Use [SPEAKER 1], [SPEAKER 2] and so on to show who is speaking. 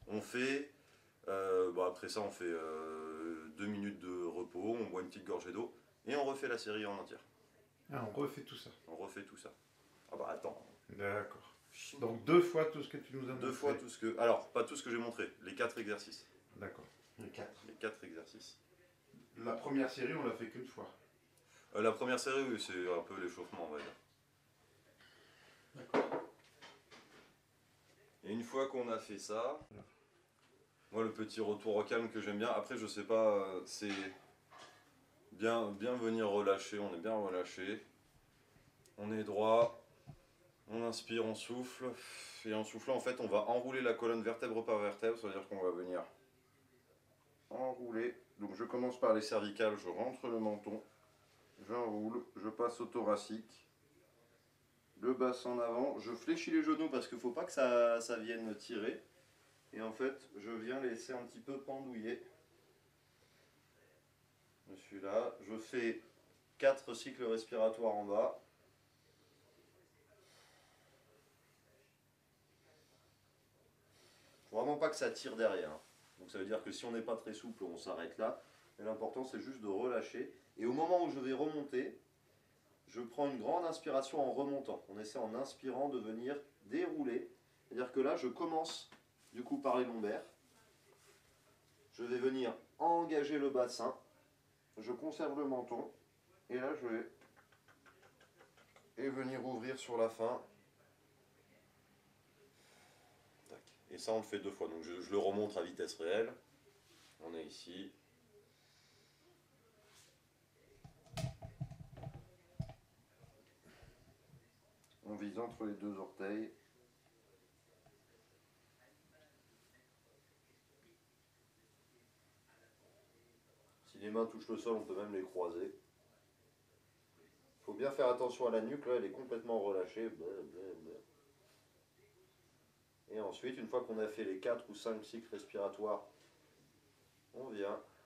[SPEAKER 1] On fait, après ça on fait 2 minutes de repos, on boit une petite gorgée d'eau et on refait la série en entière.
[SPEAKER 2] Ah, on refait tout ça.
[SPEAKER 1] On refait tout ça. Ah bah attends.
[SPEAKER 2] D'accord. Donc 2 fois tout ce que tu nous as montré.
[SPEAKER 1] 2 fois tout ce que... Alors, pas tout ce que j'ai montré, les 4 exercices.
[SPEAKER 2] D'accord. Les 4.
[SPEAKER 1] Les 4 exercices.
[SPEAKER 2] La première série, on l'a fait qu'une fois.
[SPEAKER 1] La première série, oui, c'est un peu l'échauffement, on va dire.
[SPEAKER 2] D'accord.
[SPEAKER 1] Et une fois qu'on a fait ça, moi le petit retour au calme que j'aime bien, après je sais pas, c'est bien venir relâcher, on est bien relâché. On est droit, on inspire, on souffle, et en soufflant en fait on va enrouler la colonne vertèbre par vertèbre, c'est-à-dire qu'on va venir enrouler. Donc je commence par les cervicales, je rentre le menton, j'enroule, je passe au thoracique, le bassin en avant, je fléchis les genoux parce qu'il ne faut pas que ça vienne tirer. Et en fait, je viens laisser un petit peu pendouiller. Je suis là, je fais 4 cycles respiratoires en bas. Faut vraiment pas que ça tire derrière. Donc ça veut dire que si on n'est pas très souple, on s'arrête là. Mais l'important c'est juste de relâcher. Et au moment où je vais remonter, je prends une grande inspiration en remontant. On essaie en inspirant de venir dérouler. C'est-à-dire que là, je commence du coup par les lombaires. Je vais venir engager le bassin. Je conserve le menton. Et là, je vais venir ouvrir sur la fin. Tac. Et ça, on le fait 2 fois. Donc je le remonte à vitesse réelle. On est ici. On vise entre les 2 orteils. Si les mains touchent le sol, on peut même les croiser. Il faut bien faire attention à la nuque, là, elle est complètement relâchée. Et ensuite, une fois qu'on a fait les 4 ou 5 cycles respiratoires, on vient